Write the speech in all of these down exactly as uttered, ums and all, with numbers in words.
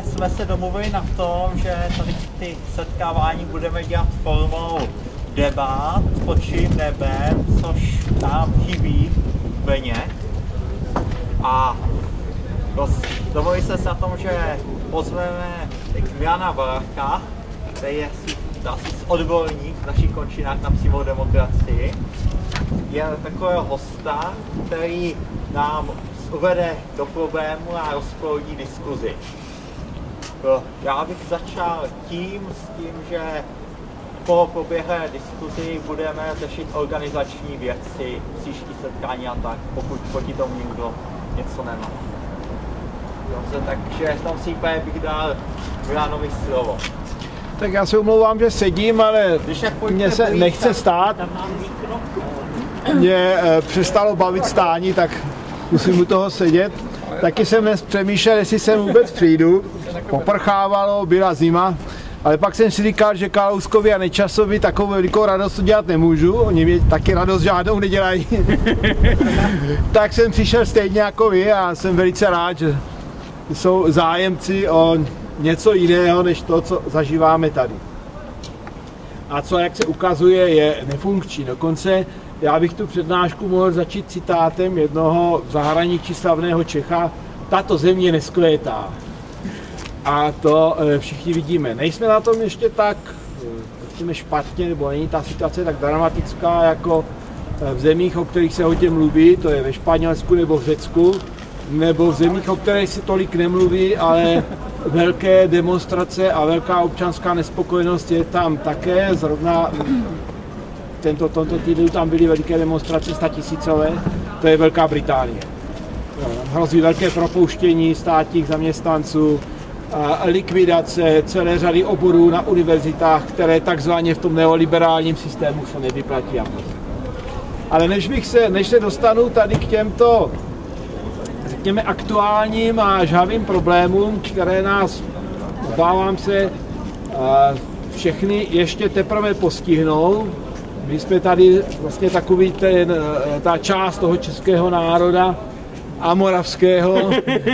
jsme se domluvili na tom, že tady ty setkávání budeme dělat formou debat pod čirým nebem, což nám chybí úplně. A domluvili jsme se na tom, že pozveme Milana Valacha, který je asi odborník v našich končinách na přímou demokracii. Je takového hosta, který nám uvede do problému a rozproudí diskuzi. Já bych začal tím, s tím, že po proběhlé diskuzi budeme řešit organizační věci, příští setkání a tak, pokud proti tomu někdo něco nemá. Dobře, takže v tom případě bych dal Milanovi slovo. Tak já se omlouvám, že sedím, ale mně se nechce stát. Mě e, přestalo bavit stání, tak musím u toho sedět. Taky jsem dnes přemýšlel, jestli sem vůbec přijdu. Poprchávalo, byla zima, ale pak jsem si říkal, že Kalouskovi a Nečasovi takovou velikou radost udělat nemůžu. Oni mi taky radost žádnou nedělají. Tak jsem přišel stejně jako vy a jsem velice rád, že jsou zájemci o něco jiného, než to, co zažíváme tady. A co, jak se ukazuje, je nefunkční. Dokonce já bych tu přednášku mohl začít citátem jednoho v zahraničí slavného Čecha: tato země neskvétá. A to všichni vidíme. Nejsme na tom ještě tak špatně, nebo není ta situace tak dramatická, jako v zemích, o kterých se hodně mluví, to je ve Španělsku nebo v Řecku, nebo v zemích, o kterých se tolik nemluví, ale velké demonstrace a velká občanská nespokojenost je tam také. Zrovna tento, tento týden tam byly veliké demonstrace statisícové, to je Velká Británie. Hrozí velké propouštění státních zaměstnanců, likvidace celé řady oborů na univerzitách, které takzvaně v tom neoliberálním systému se nevyplatí. Ale než, bych se, než se dostanu tady k těmto, řekněme, aktuálním a žhavým problémům, které nás, obávám se, všechny ještě teprve postihnou. My jsme tady vlastně takový ten, ta část toho českého národa a moravského,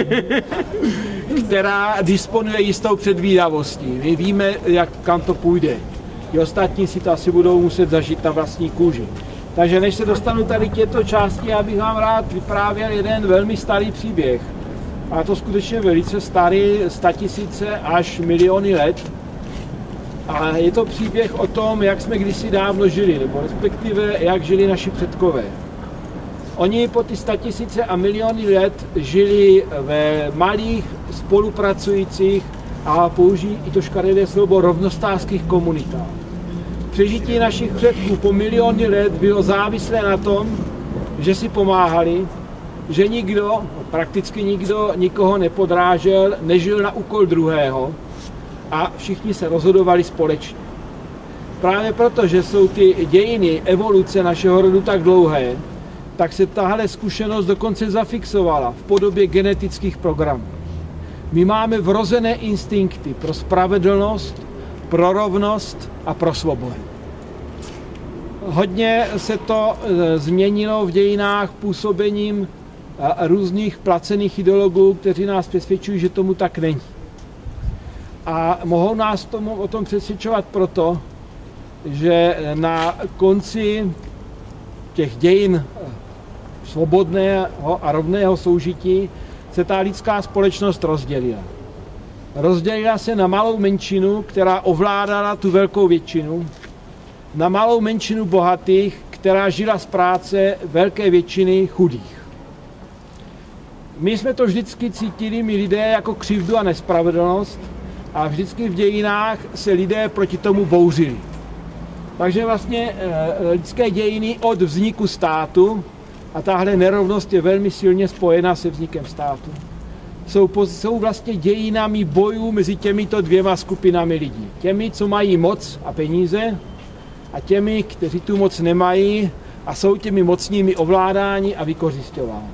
která disponuje jistou předvídavostí. My víme, jak kam to půjde. I ostatní si to asi budou muset zažít na vlastní kůži. Takže než se dostanu tady k této části, já bych vám rád vyprávěl jeden velmi starý příběh. A to skutečně velice starý, statisíce až miliony let. A je to příběh o tom, jak jsme kdysi dávno žili, nebo respektive jak žili naši předkové. Oni po ty statisíce a miliony let žili ve malých, spolupracujících a použijí i to škaredé slovo rovnostářských komunitách. Přežití našich předků po miliony let bylo závislé na tom, že si pomáhali, že nikdo, prakticky nikdo, nikoho nepodrážel, nežil na úkol druhého a všichni se rozhodovali společně. Právě proto, že jsou ty dějiny evoluce našeho rodu tak dlouhé, tak se tahle zkušenost dokonce zafixovala v podobě genetických programů. My máme vrozené instinkty pro spravedlnost, pro rovnost a pro svobodu. Hodně se to změnilo v dějinách působením různých placených ideologů, kteří nás přesvědčují, že tomu tak není. A mohou nás tomu o tom přesvědčovat proto, že na konci těch dějin svobodného a rovného soužití se ta lidská společnost rozdělila. Rozdělila se na malou menšinu, která ovládala tu velkou většinu, na malou menšinu bohatých, která žila z práce velké většiny chudých. My jsme to vždycky cítili, my lidé, jako křivdu a nespravedlnost, a vždycky v dějinách se lidé proti tomu bouřili. Takže vlastně lidské dějiny od vzniku státu, a tahle nerovnost je velmi silně spojena se vznikem státu, jsou, jsou vlastně dějinami bojů mezi těmito dvěma skupinami lidí. Těmi, co mají moc a peníze, a těmi, kteří tu moc nemají a jsou těmi mocnými ovládáni a vykořisťováni.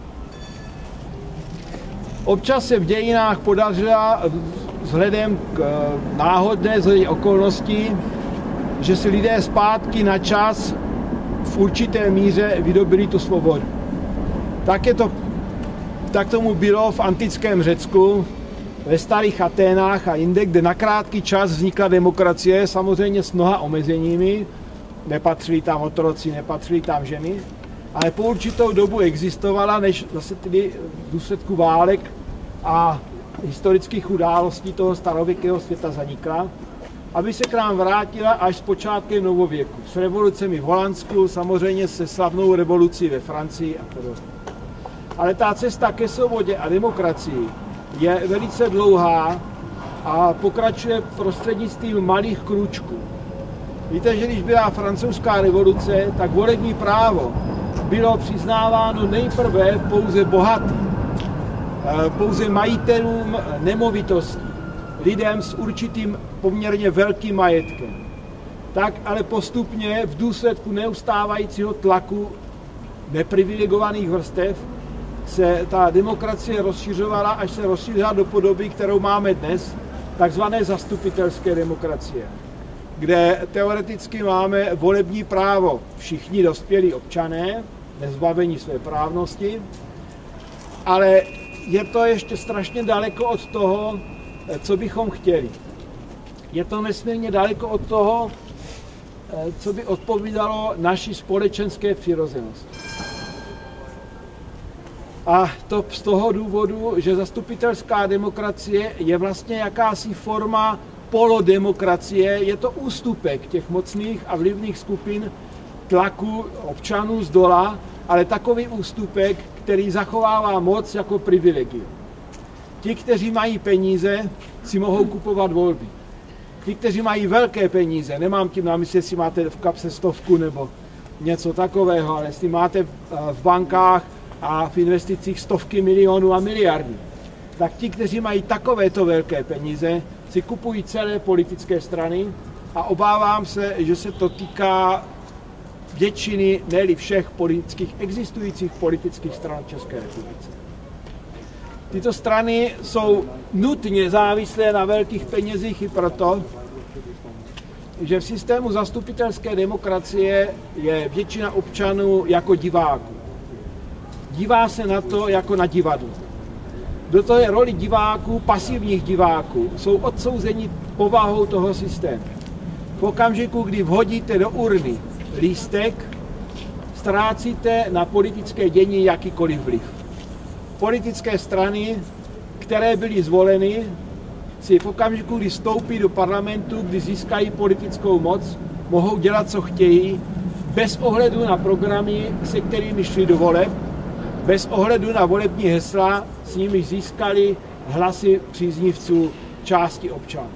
Občas se v dějinách podařila vzhledem k náhodné zlé okolnosti, že si lidé zpátky na čas v určité míře vydobili tu svobodu. Tak, je to, tak tomu bylo v antickém Řecku, ve starých Aténách a jinde, kde na krátký čas vznikla demokracie, samozřejmě s mnoha omezeními, nepatřili tam otroci, nepatřili tam ženy, ale po určitou dobu existovala, než zase tedy v důsledku válek a historických událostí toho starověkého světa zanikla, aby se k nám vrátila až s počátkem novověku. S revolucemi v Holandsku, samozřejmě se slavnou revolucí ve Francii a podobně. Ale ta cesta ke svobodě a demokracii je velice dlouhá a pokračuje prostřednictvím malých krůčků. Víte, že když byla francouzská revoluce, tak volební právo bylo přiznáváno nejprve pouze bohatým, pouze majitelům nemovitostí, lidem s určitým poměrně velkým majetkem. Tak ale postupně v důsledku neustávajícího tlaku neprivilegovaných vrstev se ta demokracie rozšiřovala, až se rozšířila do podoby, kterou máme dnes, takzvané zastupitelské demokracie, kde teoreticky máme volební právo všichni dospělí občané, nezbavení své právnosti, ale je to ještě strašně daleko od toho, co bychom chtěli. Je to nesmírně daleko od toho, co by odpovídalo naší společenské přirozenosti. A to z toho důvodu, že zastupitelská demokracie je vlastně jakási forma polodemokracie, je to ústupek těch mocných a vlivných skupin tlaku občanů z dola, ale takový ústupek, který zachovává moc jako privilegium. Ti, kteří mají peníze, si mohou kupovat volby. Ti, kteří mají velké peníze, nemám tím na mysli, jestli máte v kapse stovku nebo něco takového, ale jestli máte v bankách a v investicích stovky milionů a miliardy, tak ti, kteří mají takovéto velké peníze, si kupují celé politické strany a obávám se, že se to týká většiny, ne-li všech politických, existujících politických stran v České republice. Tyto strany jsou nutně závislé na velkých penězích i proto, že v systému zastupitelské demokracie je většina občanů jako diváků. Dívá se na to jako na divadlo. Do toho je roli diváků, pasivních diváků, jsou odsouzeni povahou toho systému. V okamžiku, kdy vhodíte do urny lístek, ztrácíte na politické dění jakýkoliv vliv. Politické strany, které byly zvoleny, si v okamžiku, kdy vstoupí do parlamentu, kdy získají politickou moc, mohou dělat, co chtějí, bez ohledu na programy, se kterými šli do voleb, bez ohledu na volební hesla, s nimiž získali hlasy příznivců části občanů.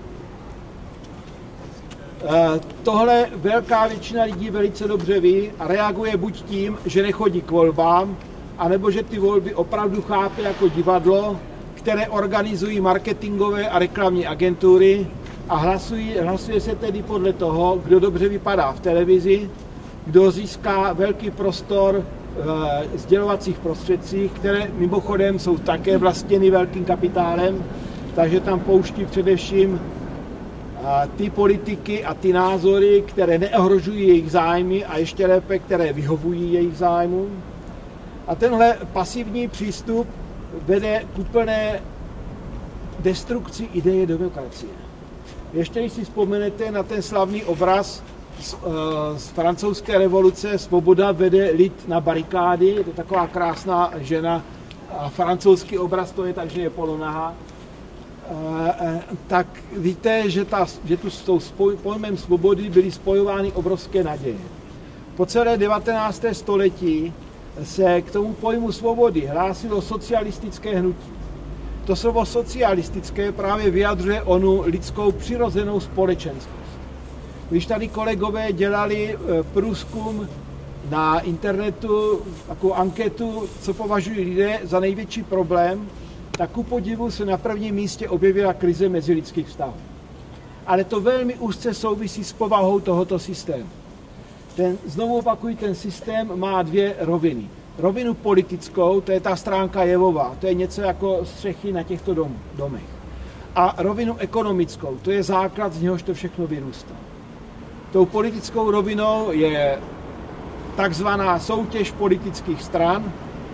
Tohle velká většina lidí velice dobře ví a reaguje buď tím, že nechodí k volbám, anebo že ty volby opravdu chápe jako divadlo, které organizují marketingové a reklamní agentury a hlasují, hlasuje se tedy podle toho, kdo dobře vypadá v televizi, kdo získá velký prostor v sdělovacích prostředcích, které mimochodem jsou také vlastněny velkým kapitálem, takže tam pouští především ty politiky a ty názory, které neohrožují jejich zájmy a ještě lépe, které vyhovují jejich zájmům. A tenhle pasivní přístup vede k úplné destrukci ideje demokracie. Ještě když si vzpomenete na ten slavný obraz z, uh, z francouzské revoluce Svoboda vede lid na barikády, je to taková krásná žena, a francouzský obraz to je tak, že je polonahá. Uh, tak víte, že, ta, že tu s tou spoj, pojmem svobody byly spojovány obrovské naděje. Po celé devatenácté století se k tomu pojmu svobody hlásilo socialistické hnutí. To slovo socialistické právě vyjadřuje onu lidskou přirozenou společenskost. Když tady kolegové dělali průzkum na internetu, takovou anketu, co považují lidé za největší problém, tak ku podivu se na prvním místě objevila krize mezilidských vztahů. Ale to velmi úzce souvisí s povahou tohoto systému. Ten, znovu opakuju, ten systém má dvě roviny. Rovinu politickou, to je ta stránka jevová, to je něco jako střechy na těchto dom, domech. A rovinu ekonomickou, to je základ, z něhož to všechno vyrůstá. Tou politickou rovinou je takzvaná soutěž politických stran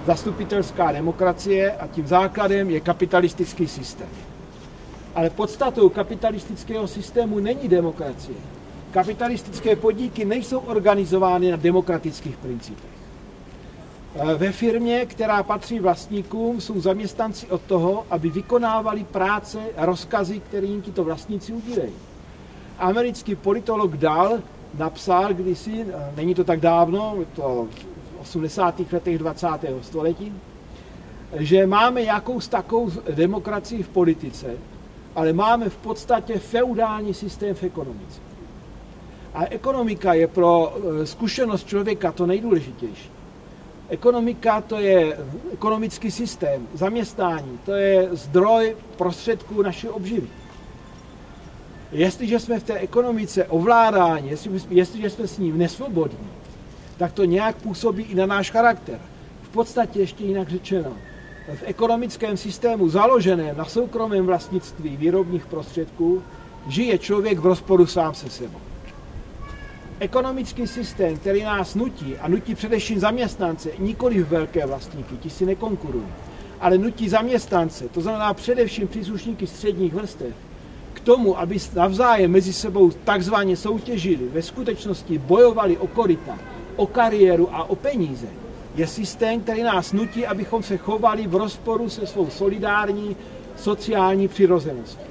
zastupitelská demokracie a tím základem je kapitalistický systém. Ale podstatou kapitalistického systému není demokracie. Kapitalistické podniky nejsou organizovány na demokratických principech. Ve firmě, která patří vlastníkům, jsou zaměstnanci od toho, aby vykonávali práce a rozkazy, které jim tito vlastníci udílejí. Americký politolog Dahl napsal kdysi, není to tak dávno, to v osmdesátých letech dvacátého století, že máme jakous takovou demokracii v politice, ale máme v podstatě feudální systém v ekonomice. A ekonomika je pro zkušenost člověka to nejdůležitější. Ekonomika to je ekonomický systém, zaměstnání, to je zdroj prostředků naší obživy. Jestliže jsme v té ekonomice ovládáni, jestliže jsme s ním nesvobodní, tak to nějak působí i na náš charakter. V podstatě ještě jinak řečeno, v ekonomickém systému založeném na soukromém vlastnictví výrobních prostředků žije člověk v rozporu sám se sebou. Ekonomický systém, který nás nutí, a nutí především zaměstnance, nikoli velké vlastníky, ti si nekonkurují, ale nutí zaměstnance, to znamená především příslušníky středních vrstev, k tomu, aby navzájem mezi sebou takzvaně soutěžili, ve skutečnosti bojovali o koryta, o kariéru a o peníze, je systém, který nás nutí, abychom se chovali v rozporu se svou solidární sociální přirozeností.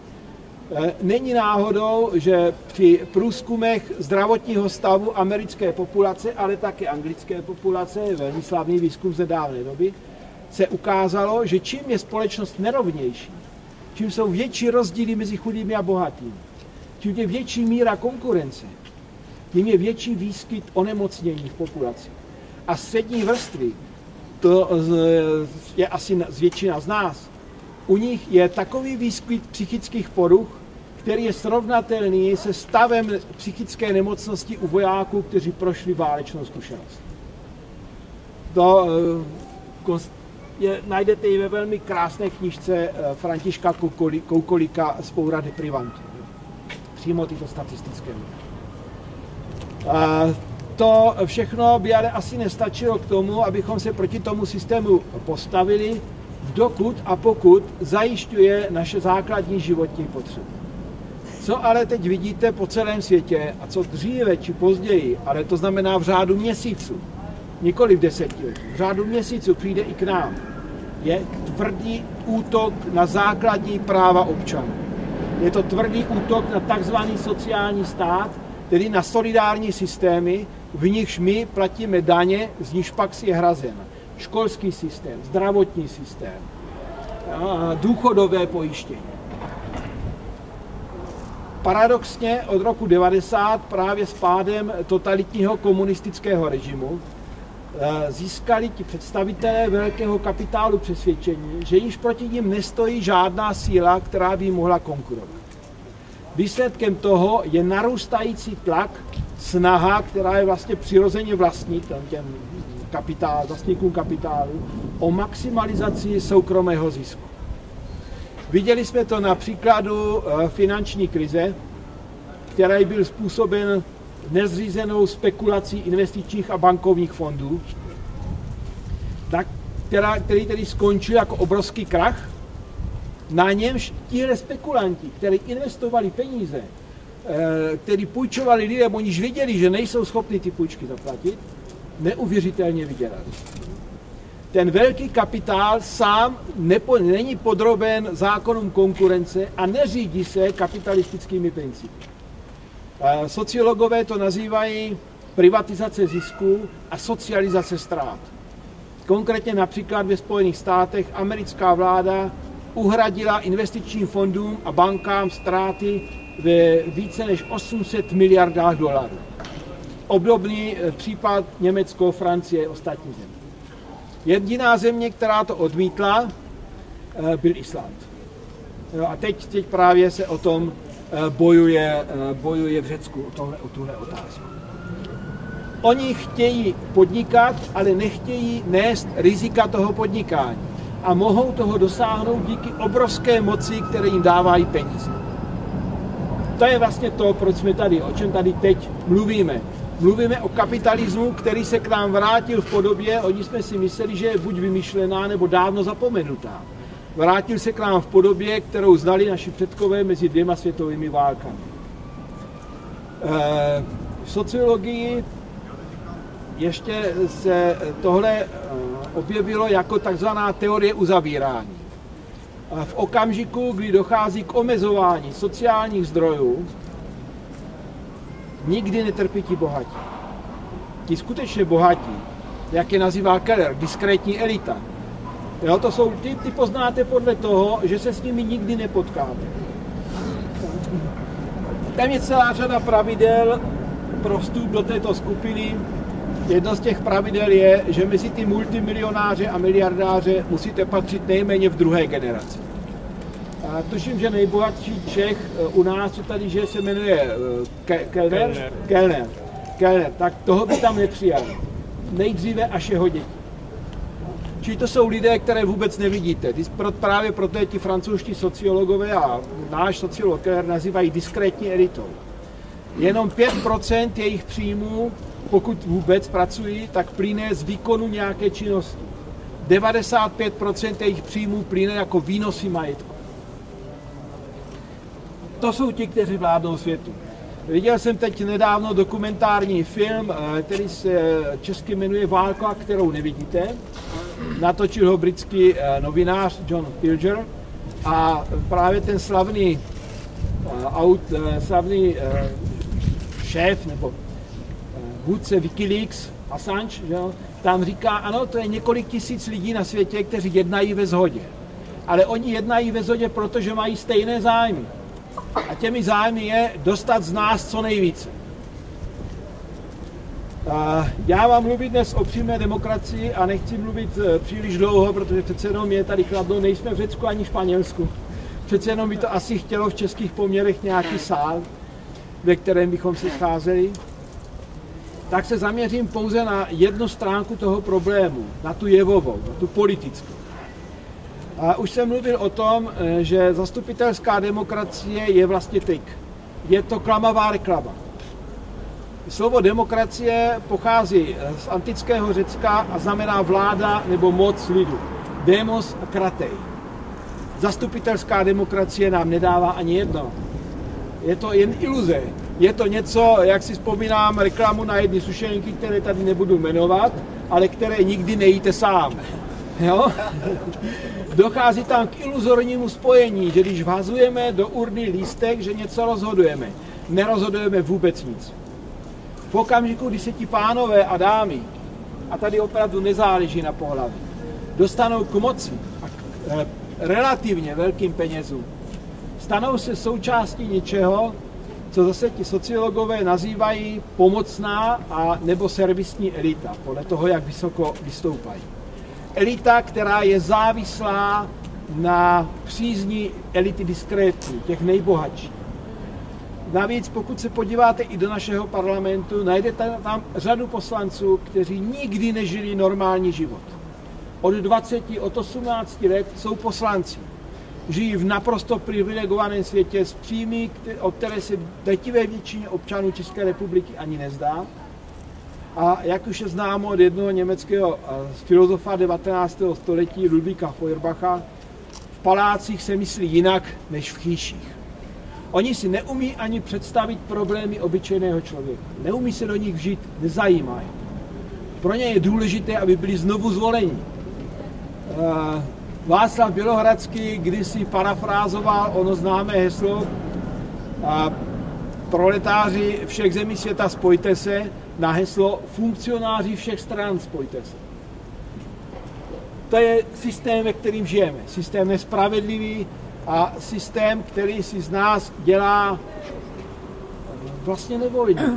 Není náhodou, že při průzkumech zdravotního stavu americké populace, ale také anglické populace, velmi slavný výzkum z nedávné doby, se ukázalo, že čím je společnost nerovnější, čím jsou větší rozdíly mezi chudými a bohatými, čím je větší míra konkurence, tím je větší výskyt onemocnění v populaci. A střední vrstvy, to je asi většina z nás, u nich je takový výskyt psychických poruch, který je srovnatelný se stavem psychické nemocnosti u vojáků, kteří prošli válečnou zkušenost. To je, najdete i ve velmi krásné knížce Františka Koukolíka Vzpoura deprivantů. Přímo tyto statistické. A to všechno by ale asi nestačilo k tomu, abychom se proti tomu systému postavili, dokud a pokud zajišťuje naše základní životní potřeby. Co ale teď vidíte po celém světě a co dříve či později, ale to znamená v řádu měsíců, nikoli v desetiletí, v řádu měsíců přijde i k nám, je tvrdý útok na základní práva občanů. Je to tvrdý útok na takzvaný sociální stát, tedy na solidární systémy, v nichž my platíme daně, z nichž pak si je hrazen. Školský systém, zdravotní systém, důchodové pojištění. Paradoxně od roku devadesát právě s pádem totalitního komunistického režimu získali ti představitelé velkého kapitálu přesvědčení, že již proti nim nestojí žádná síla, která by mohla konkurovat. Výsledkem toho je narůstající tlak, snaha, která je vlastně přirozeně vlastní těm kapitál, vlastníkům kapitálu, o maximalizaci soukromého zisku. Viděli jsme to na příkladu finanční krize, který byl způsoben nezřízenou spekulací investičních a bankovních fondů, která, který tedy skončil jako obrovský krach, na němž tihle spekulanti, kteří investovali peníze, kteří půjčovali lidem, oniž viděli, že nejsou schopni ty půjčky zaplatit, neuvěřitelně vydělali. Ten velký kapitál sám nepo, není podroben zákonům konkurence a neřídí se kapitalistickými principy. Sociologové to nazývají privatizace zisků a socializace ztrát. Konkrétně například ve Spojených státech americká vláda uhradila investičním fondům a bankám ztráty ve více než osm set miliardách dolarů. Obdobný případ Německo, Francie, ostatní země. Jediná země, která to odmítla, byl Island. A teď, teď právě se o tom bojuje, bojuje v Řecku, o, tohle, o tuhle otázku. Oni chtějí podnikat, ale nechtějí nést rizika toho podnikání. A mohou toho dosáhnout díky obrovské moci, které jim dávají peníze. To je vlastně to, proč jsme tady, o čem tady teď mluvíme. Mluvíme o kapitalismu, který se k nám vrátil v podobě, oni jsme si mysleli, že je buď vymyšlená, nebo dávno zapomenutá. Vrátil se k nám v podobě, kterou znali naši předkové mezi dvěma světovými válkami. V sociologii ještě se tohle objevilo jako takzvaná teorie uzavírání. V okamžiku, kdy dochází k omezování sociálních zdrojů, nikdy netrpí ti bohatí. Ti skutečně bohatí, jak je nazývá Keller, diskrétní elita. Jo, to jsou, ty, ty poznáte podle toho, že se s nimi nikdy nepotkáte. Tam je celá řada pravidel pro vstup do této skupiny. Jedno z těch pravidel je, že mezi ty multimilionáře a miliardáře musíte patřit nejméně v druhé generaci. A tuším, že nejbohatší Čech u nás, co tady že se jmenuje Ke- Kellner? Kellner. Kellner, tak toho by tam nepřijal. Nejdříve až jeho děti. Čili to jsou lidé, které vůbec nevidíte. Právě proto je ti francouzští sociologové a náš sociolog Keller nazývají diskrétní elitou. Jenom pět procent jejich příjmů, pokud vůbec pracují, tak plyne z výkonu nějaké činnosti. devadesát pět procent jejich příjmů plyne jako výnosy majetku. To jsou ti, kteří vládnou světu. Viděl jsem teď nedávno dokumentární film, který se česky jmenuje Válka, kterou nevidíte. Natočil ho britský novinář John Pilger a právě ten slavný, aut, slavný šéf nebo vůdce Wikileaks, Assange, že jo, tam říká, ano, to je několik tisíc lidí na světě, kteří jednají ve shodě. Ale oni jednají ve shodě, protože mají stejné zájmy. A těmi zájmy je dostat z nás co nejvíce. Já vám mluvit dnes o přímé demokracii a nechci mluvit příliš dlouho, protože přece jenom je tady Kladno, nejsme v Řecku ani Španělsku. Přece jenom by to asi chtělo v českých poměrech nějaký sál, ve kterém bychom se scházeli. Tak se zaměřím pouze na jednu stránku toho problému, na tu jevovou, na tu politickou. A už jsem mluvil o tom, že zastupitelská demokracie je vlastně trik. Je to klamavá reklama. Slovo demokracie pochází z antického Řecka a znamená vláda nebo moc lidu. Demos a kratej. Zastupitelská demokracie nám nedává ani jedno. Je to jen iluze. Je to něco, jak si vzpomínám, reklamu na jedny sušenky, které tady nebudu jmenovat, ale které nikdy nejíte sám. Jo? Dochází tam k iluzornímu spojení, že když vhazujeme do urny lístek, že něco rozhodujeme. Nerozhodujeme vůbec nic. V okamžiku, kdy se ti pánové a dámy, a tady opravdu nezáleží na pohlaví, dostanou k moci a k e, relativně velkým penězům, stanou se součástí něčeho, co zase ti sociologové nazývají pomocná a nebo servisní elita, podle toho, jak vysoko vystoupají. Elita, která je závislá na přízni elity diskrétní, těch nejbohatších. Navíc, pokud se podíváte i do našeho parlamentu, najdete tam řadu poslanců, kteří nikdy nežili normální život. Od dvaceti, od osmnácti let jsou poslanci. Žijí v naprosto privilegovaném světě s příjmy, o které se drtivé většině občanů České republiky ani nezdá. A jak už je známo od jednoho německého filozofa devatenáctého století Ludvíka Feuerbacha, v palácích se myslí jinak než v chýších. Oni si neumí ani představit problémy obyčejného člověka. Neumí se do nich vžít, nezajímají. Pro ně je důležité, aby byli znovu zvoleni. Václav Bělohradský kdysi parafrázoval ono známé heslo proletáři všech zemí světa spojte se na heslo funkcionáři všech stran spojte se. To je systém, ve kterým žijeme. Systém nespravedlivý a systém, který si z nás dělá vlastně nevolně.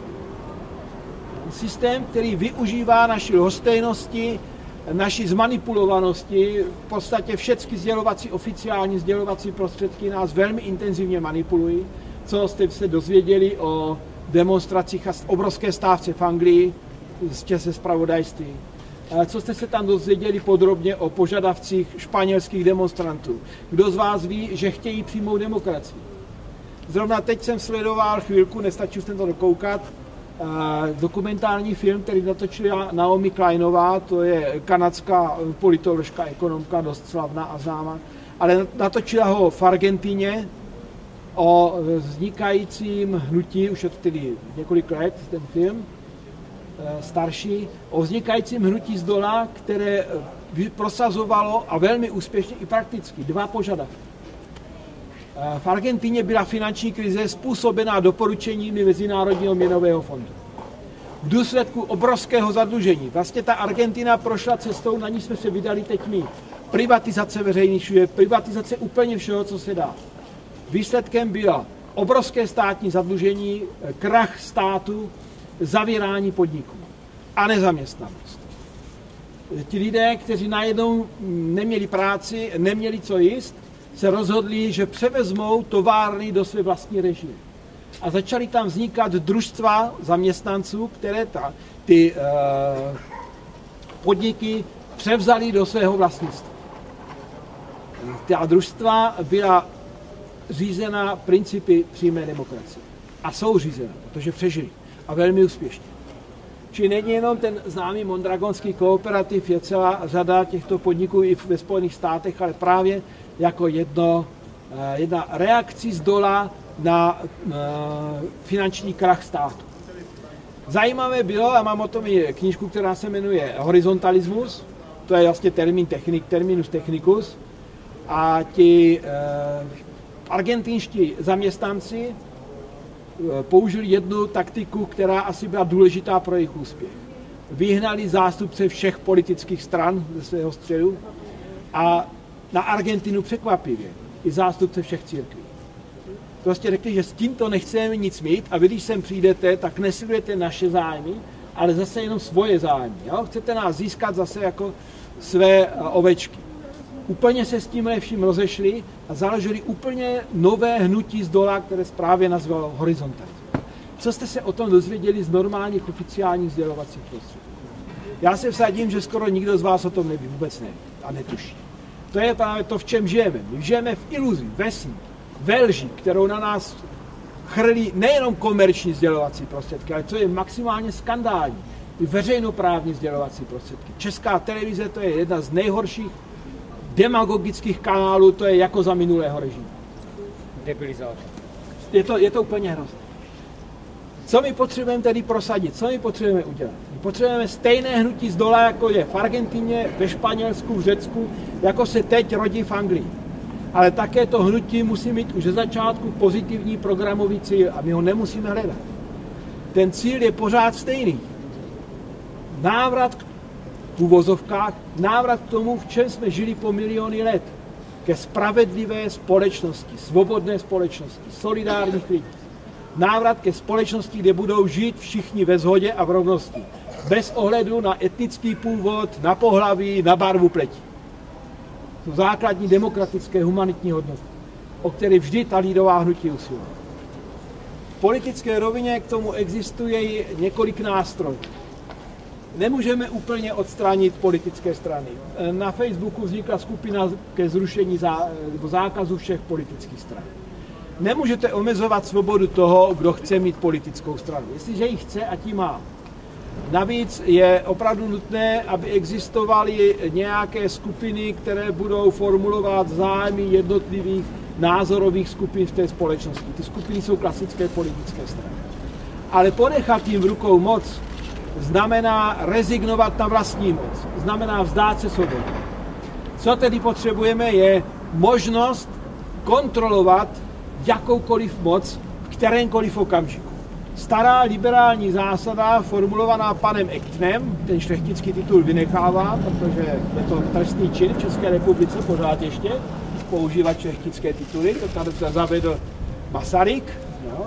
Systém, který využívá naši lhostejnosti, naší zmanipulovanosti, v podstatě všechny sdělovací, oficiální sdělovací prostředky nás velmi intenzivně manipulují. Co jste se dozvěděli o demonstracích a obrovské stávce v Anglii ze zpravodajství. Co jste se tam dozvěděli podrobně o požadavcích španělských demonstrantů. Kdo z vás ví, že chtějí přímou demokracii? Zrovna teď jsem sledoval chvilku, nestačil jsem to dokoukat, dokumentární film, který natočila Naomi Kleinová, to je kanadská politoložka, ekonomka, dost slavná a známá, ale natočila ho v Argentíně o vznikajícím hnutí, už je to tedy několik let, ten film, starší, o vznikajícím hnutí z dola, které prosazovalo a velmi úspěšně i prakticky dva požadavky. V Argentíně byla finanční krize způsobená doporučeními Mezinárodního měnového fondu. V důsledku obrovského zadlužení. Vlastně ta Argentina prošla cestou, na ní jsme se vydali teď my. Privatizace veřejných služeb, privatizace úplně všeho, co se dá. Výsledkem byla obrovské státní zadlužení, krach státu, zavírání podniků a nezaměstnanost. Ti lidé, kteří najednou neměli práci, neměli co jíst, se rozhodli, že převezmou továrny do své vlastní režie. A začaly tam vznikat družstva zaměstnanců, které ta, ty uh, podniky převzali do svého vlastnictví. Ta družstva byla řízena principy přímé demokracie. A jsou řízena, protože přežili. A velmi úspěšně. Čili není jenom ten známý mondragonský kooperativ, je celá řada těchto podniků i ve Spojených státech, ale právě jako jedno, jedna reakcí z dola na finanční krach státu. Zajímavé bylo, a mám o tom i knížku, která se jmenuje Horizontalismus, to je vlastně termín technik, terminus technicus, a ti eh, argentinští zaměstnanci použili jednu taktiku, která asi byla důležitá pro jejich úspěch. Vyhnali zástupce všech politických stran ze svého středu a na Argentinu překvapivě i zástupce všech církví. Prostě řekli, že s tímto nechceme nic mít a vy, když sem přijdete, tak nesilujete naše zájmy, ale zase jenom svoje zájmy. Jo? Chcete nás získat zase jako své ovečky. Úplně se s tímhle vším rozešli a založili úplně nové hnutí z dola, které právě nazvalo horizontalismus. Co jste se o tom dozvěděli z normálních oficiálních sdělovacích prostředků? Já se vsadím, že skoro nikdo z vás o tom neví, vůbec neví a netuší. To je právě to, v čem žijeme. My žijeme v iluzi, ve sní, ve lži, kterou na nás chrlí nejenom komerční sdělovací prostředky, ale co je maximálně skandální, i veřejnoprávní sdělovací prostředky. Česká televize, to je jedna z nejhorších demagogických kanálů, to je jako za minulého režimu. Debilizátor. Je to, je to úplně hrozné. Co my potřebujeme tedy prosadit? Co my potřebujeme udělat? My potřebujeme stejné hnutí z dola, jako je v Argentině, ve Španělsku, v Řecku, jako se teď rodí v Anglii. Ale také to hnutí musí mít už ze začátku pozitivní programový cíl a my ho nemusíme hledat. Ten cíl je pořád stejný. Návrat k v uvozovkách, návrat k tomu, v čem jsme žili po miliony let. Ke spravedlivé společnosti, svobodné společnosti, solidárních lidí. Návrat ke společnosti, kde budou žít všichni ve shodě a v rovnosti. Bez ohledu na etnický původ, na pohlaví, na barvu pleti. To základní demokratické humanitní hodnoty, o které vždy ta lidová hnutí usilují. V politické rovině k tomu existuje několik nástrojů. Nemůžeme úplně odstranit politické strany. Na Facebooku vznikla skupina ke zrušení zá, zákazu všech politických stran. Nemůžete omezovat svobodu toho, kdo chce mít politickou stranu. Jestliže ji chce, ať ji má. Navíc je opravdu nutné, aby existovaly nějaké skupiny, které budou formulovat zájmy jednotlivých názorových skupin v té společnosti. Ty skupiny jsou klasické politické strany. Ale ponechat jim v rukou moc znamená rezignovat na vlastní moc, znamená vzdát se svobody. Co tedy potřebujeme, je možnost kontrolovat jakoukoliv moc v kterémkoliv okamžiku. Stará liberální zásada, formulovaná panem Echtnem, ten šlechtický titul vynechává, protože je to trestný čin v České republice pořád ještě, používat šlechtické tituly, to tady zavedl Masaryk, jo.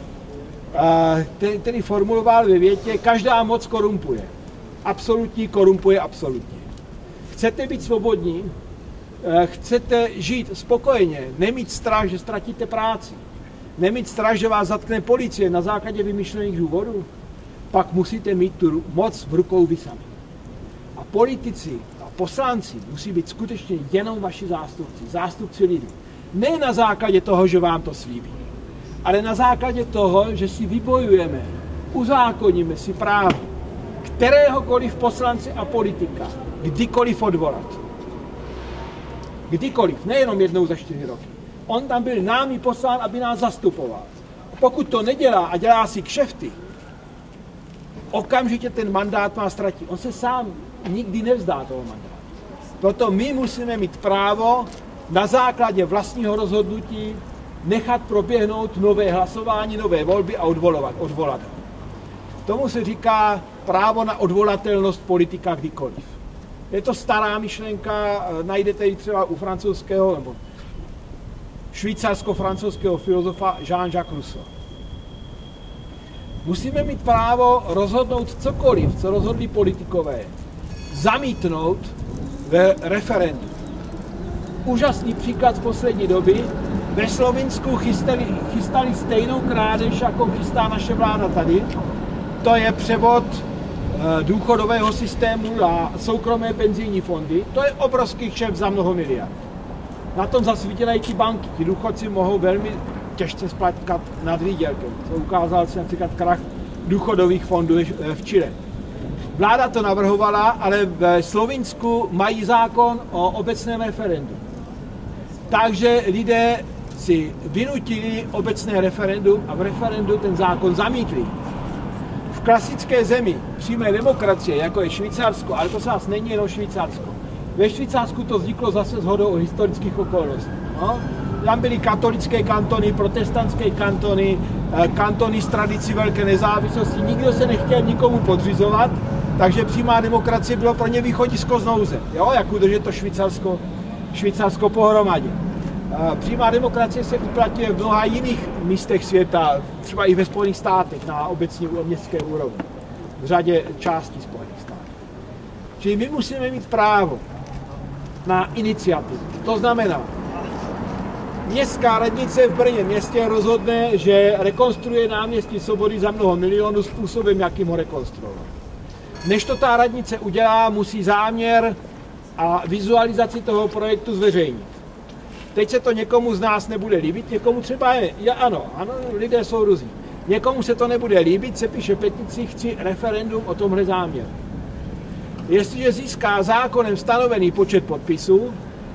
Který formuloval ve větě, každá moc korumpuje. Absolutní korumpuje absolutně. Chcete být svobodní, chcete žít spokojeně, nemít strach, že ztratíte práci, nemít strach, že vás zatkne policie na základě vymyšlených důvodů, pak musíte mít tu moc v rukou vy sami. A politici a poslanci musí být skutečně jenom vaši zástupci, zástupci lidí. Ne na základě toho, že vám to slíbí, ale na základě toho, že si vybojujeme uzákoníme si právo kteréhokoliv poslance a politika kdykoliv odvolat. Kdykoliv, nejenom jednou za čtyři roky. On tam byl námi poslán, aby nás zastupoval. Pokud to nedělá a dělá si kšefty, okamžitě ten mandát má ztratit. On se sám nikdy nevzdá toho mandátu. Proto my musíme mít právo na základě vlastního rozhodnutí nechat proběhnout nové hlasování, nové volby a odvolovat, odvolat. Tomu se říká právo na odvolatelnost politika kdykoliv. Je to stará myšlenka, najdete ji třeba u francouzského nebo švýcarsko-francouzského filozofa Jean-Jacques Rousseau. Musíme mít právo rozhodnout cokoliv, co rozhodli politikové, zamítnout ve referendu. Úžasný příklad z poslední doby. Ve Slovinsku chystali, chystali stejnou krádež, jako chystá naše vláda tady. To je převod e, důchodového systému na soukromé penzijní fondy. To je obrovský kšeft za mnoho miliard. Na tom zase vydělají ti banky. Ti důchodci mohou velmi těžce splatit nad výdělkem. To ukázal se například krach důchodových fondů v Chile. Vláda to navrhovala, ale v Slovinsku mají zákon o obecném referendu. Takže lidé si vynutili obecné referendum a v referendu ten zákon zamítli. V klasické zemi přímé demokracie, jako je Švýcarsko, ale to zase není jenom Švýcarsko. Ve Švýcarsku to vzniklo zase shodou o historických okolností. No? Tam byly katolické kantony, protestantské kantony, kantony s tradicí velké nezávislosti. Nikdo se nechtěl nikomu podřizovat, takže přímá demokracie bylo pro ně východisko z nouze. Jo? Jak udržet to Švýcarsko, Švýcarsko pohromadě. Přímá demokracie se uplatňuje v mnoha jiných místech světa, třeba i ve Spojených státech na obecní městské úrovni, v řadě částí Spojených států. Čili my musíme mít právo na iniciativu. To znamená, městská radnice v Brně městě rozhodne, že rekonstruuje náměstí Svobody za mnoho milionů způsobem, jakým ho rekonstruovat. Než to ta radnice udělá, musí záměr a vizualizaci toho projektu zveřejnit. Teď se to někomu z nás nebude líbit, někomu třeba je, je ano, ano, lidé jsou různí. Někomu se to nebude líbit, se píše petici, chci referendum o tomhle záměru. Jestliže získá zákonem stanovený počet podpisů,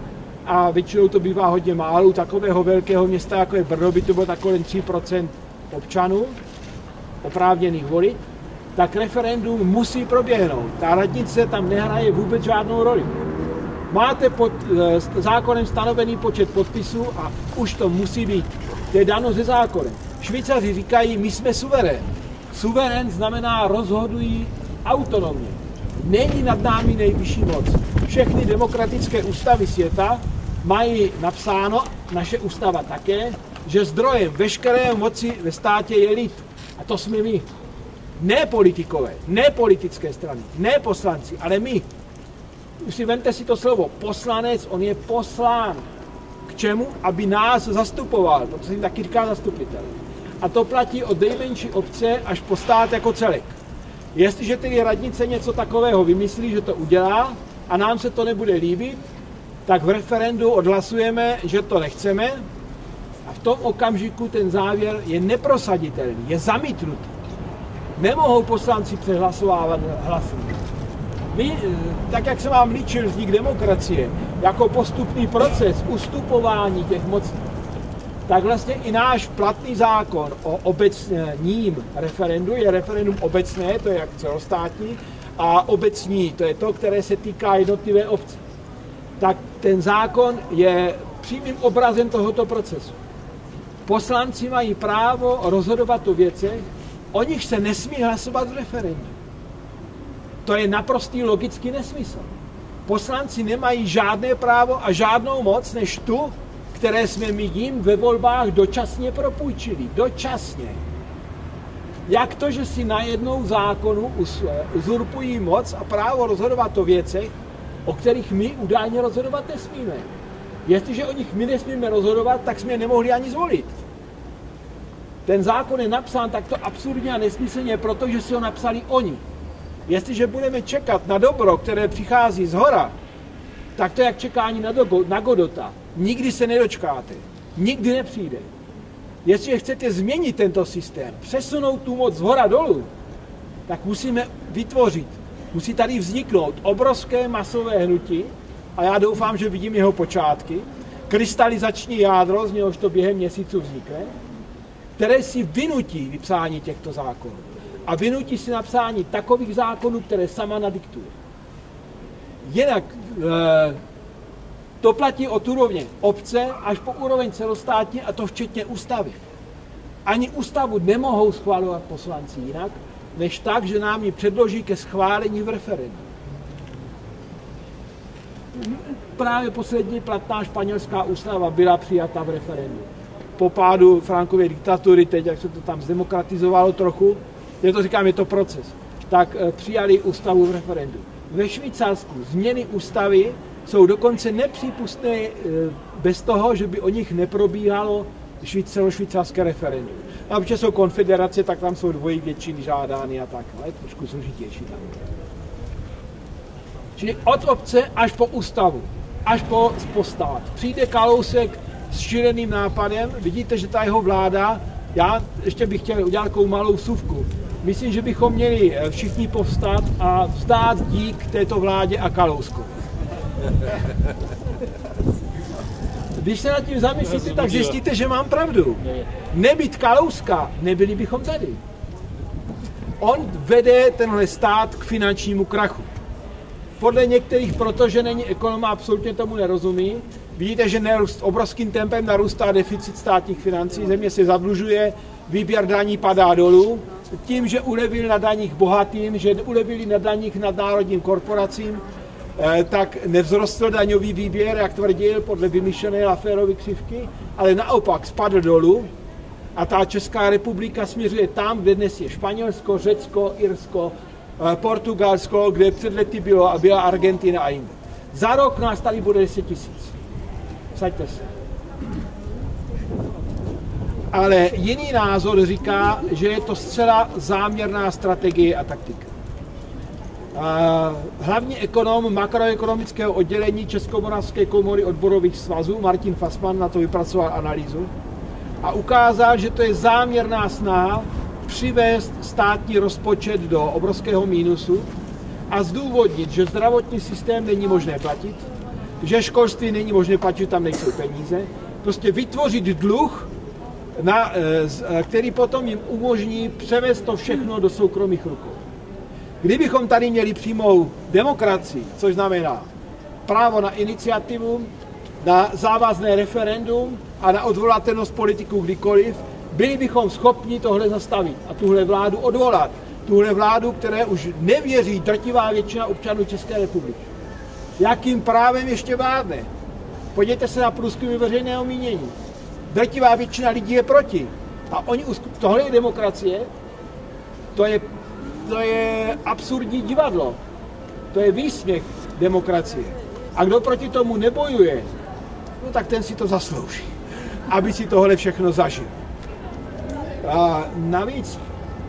a většinou to bývá hodně málo, u takového velkého města, jako je Brno, by to bylo takové tři procenta občanů oprávněných volit, tak referendum musí proběhnout. Ta radnice tam nehraje vůbec žádnou roli. Máte pod zákonem stanovený počet podpisů a už to musí být. To je dáno ze zákonem. Švýcaři říkají, my jsme suverén. Suverén znamená rozhodují autonomně. Není nad námi nejvyšší moc. Všechny demokratické ústavy světa mají napsáno, naše ústava také, že zdrojem veškeré moci ve státě je lid. A to jsme my. Ne politikové, ne politické strany, ne poslanci, ale my. Už si vemte si to slovo poslanec, on je poslán. K čemu? Aby nás zastupoval, protože se jim taky říká zastupitel. A to platí od nejmenší obce až po stát jako celek. Jestliže tedy radnice něco takového vymyslí, že to udělá a nám se to nebude líbit, tak v referendu odhlasujeme, že to nechceme a v tom okamžiku ten závěr je neprosaditelný, je zamítnutý. Nemohou poslanci přehlasovávat hlasy. My, tak jak jsem vám líčil vznik demokracie, jako postupný proces ustupování těch mocí, tak vlastně i náš platný zákon o obecním referendu je referendum obecné, to je jak celostátní, a obecní, to je to, které se týká jednotlivé obce. Tak ten zákon je přímým obrazem tohoto procesu. Poslanci mají právo rozhodovat o věcech, o nich se nesmí hlasovat v referendu. To je naprostý logický nesmysl. Poslanci nemají žádné právo a žádnou moc než tu, které jsme my jim ve volbách dočasně propůjčili. Dočasně. Jak to, že si najednou zákonu uzurpují moc a právo rozhodovat o věcech, o kterých my údajně rozhodovat nesmíme. Jestliže o nich my nesmíme rozhodovat, tak jsme je nemohli ani zvolit. Ten zákon je napsán takto absurdně a nesmyslně, protože si ho napsali oni. Jestliže budeme čekat na dobro, které přichází z hora, tak to je jak čekání na, dogo, na Godota. Nikdy se nedočkáte. Nikdy nepřijde. Jestliže chcete změnit tento systém, přesunout tu moc z hora dolů, tak musíme vytvořit, musí tady vzniknout obrovské masové hnutí, a já doufám, že vidím jeho počátky, krystalizační jádro, z něhož to během měsíců vznikne, které si vynutí vypsání těchto zákonů. A vynutí si napsání takových zákonů, které sama nadiktuje. Jinak to platí od úrovně obce až po úroveň celostátní, a to včetně ústavy. Ani ústavu nemohou schvalovat poslanci jinak, než tak, že nám ji předloží ke schválení v referendu. Právě poslední platná španělská ústava byla přijata v referendu. Po pádu Frankovy diktatury, teď jak se to tam zdemokratizovalo trochu, je to říkám, je to proces, tak přijali ústavu v referendu. Ve Švýcarsku změny ústavy jsou dokonce nepřípustné bez toho, že by o nich neprobíhalo celošvýcarské referendum. A protože jsou konfederace, tak tam jsou dvojí většiny žádány a tak, ale je trošku složitější tam. Čili od obce až po ústavu, až po, po stát. Přijde Kalousek s šíleným nápadem, vidíte, že ta jeho vláda, já ještě bych chtěl udělat takovou malou vsuvku. Myslím, že bychom měli všichni povstat a vzdát dík této vládě a Kalousku. Když se nad tím zamyslíte, tak zjistíte, že mám pravdu. Nebýt Kalouska, nebyli bychom tady. On vede tenhle stát k finančnímu krachu. Podle některých, protože není ekonom, absolutně tomu nerozumí. Vidíte, že nerůst, obrovským tempem narůstá deficit státních financí, země se zadlužuje, výběr daní padá dolů. Tím, že ulevili na daních bohatým, že ulevili na daních nadnárodním korporacím, tak nevzrostl daňový výběr, jak tvrdil, podle vymyšlené Lafferovy křivky, ale naopak spadl dolů a ta Česká republika směřuje tam, kde dnes je Španělsko, Řecko, Irsko, Portugalsko, kde před lety bylo a byla Argentina a jinde. Za rok nás tady bude deset tisíc. Vsaďte se. Ale jiný názor říká, že je to zcela záměrná strategie a taktika. Hlavní ekonom makroekonomického oddělení Českomoravské komory odborových svazů Martin Fassmann na to vypracoval analýzu a ukázal, že to je záměrná snaha přivést státní rozpočet do obrovského mínusu a zdůvodnit, že zdravotní systém není možné platit, že školství není možné platit, tam nejsou peníze, prostě vytvořit dluh, na, který potom jim umožní převést to všechno do soukromých rukou. Kdybychom tady měli přímou demokracii, což znamená právo na iniciativu, na závazné referendum a na odvolatelnost politiků kdykoliv, byli bychom schopni tohle zastavit a tuhle vládu odvolat. Tuhle vládu, které už nevěří drtivá většina občanů České republiky. Jakým právem ještě vládne? Podívejte se na průzkumy veřejného mínění. Drtivá většina lidí je proti. A oni, tohle je demokracie, to je, to je absurdní divadlo. To je výsměch demokracie. A kdo proti tomu nebojuje, no tak ten si to zaslouží, aby si tohle všechno zažil. A navíc,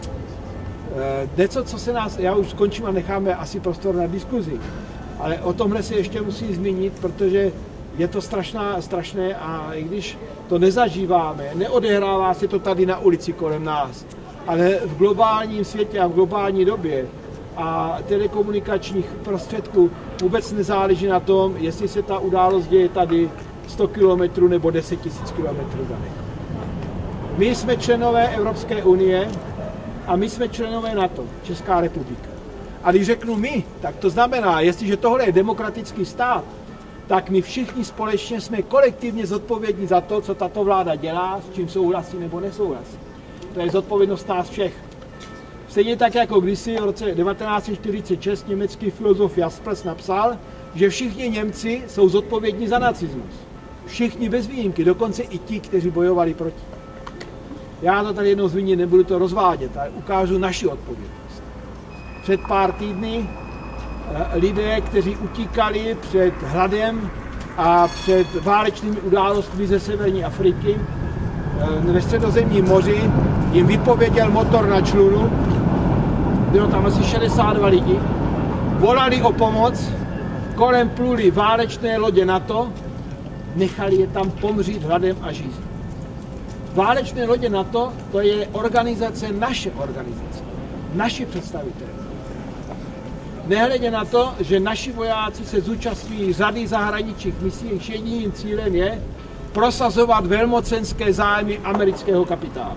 něco, co se nás, já už skončím a necháme asi prostor na diskuzi, ale o tomhle se ještě musí zmínit, protože je to strašná, strašné a i když to nezažíváme, neodehrává se to tady na ulici kolem nás, ale v globálním světě a v globální době a telekomunikačních prostředků vůbec nezáleží na tom, jestli se ta událost děje tady sto kilometrů nebo deset tisíc kilometrů daleko. My jsme členové Evropské unie a my jsme členové NATO, Česká republika. A když řeknu my, tak to znamená, jestliže tohle je demokratický stát, tak my všichni společně jsme kolektivně zodpovědní za to, co tato vláda dělá, s čím souhlasí nebo nesouhlasí. To je zodpovědnost nás všech. Stejně tak jako kdysi v roce devatenáct set čtyřicet šest německý filozof Jaspers napsal, že všichni Němci jsou zodpovědní za nacismus. Všichni bez výjimky, dokonce i ti, kteří bojovali proti. Já to tady jednou zmíním, nebudu to rozvádět, ale ukážu naši odpovědnost. Před pár týdny lidé, kteří utíkali před hladem a před válečnými událostmi ze severní Afriky, ve Středozemním moři jim vypověděl motor na člunu, bylo tam asi šedesát dva lidí, volali o pomoc, kolem pluli válečné lodě NATO, nechali je tam pomřít hladem a žízní. Válečné lodě NATO, to je organizace, naše organizace, naši představitelé. Nehledě na to, že naši vojáci se zúčastňují řady zahraničních misí, jejich jediným cílem je prosazovat velmocenské zájmy amerického kapitálu.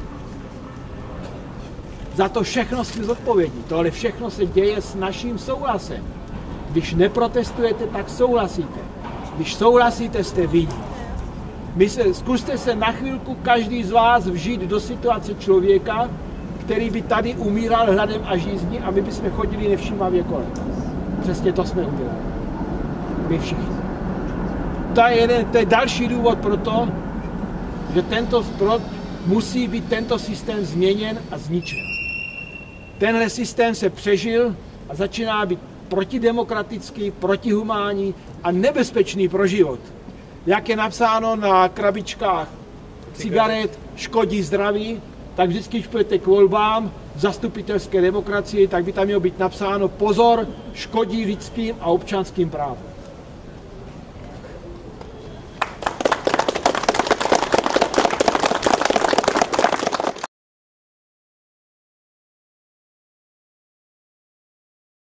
Za to všechno jsme zodpovědní. Tohle všechno se děje s naším souhlasem. Když neprotestujete, tak souhlasíte. Když souhlasíte, jste vinní. My se, zkuste se na chvilku každý z vás vžít do situace člověka, který by tady umíral hladem a žízní a my bychom chodili nevšímavě kolem. Přesně to jsme udělali. My všichni. To je, jeden, to je další důvod pro to, že tento sprot musí být tento systém změněn a zničen. Tenhle systém se přežil a začíná být protidemokratický, protihumánní a nebezpečný pro život. Jak je napsáno na krabičkách cigaret, škodí zdraví, tak vždycky, když půjdete k volbám v zastupitelské demokracii, tak by tam mělo být napsáno pozor, škodí lidským a občanským právům.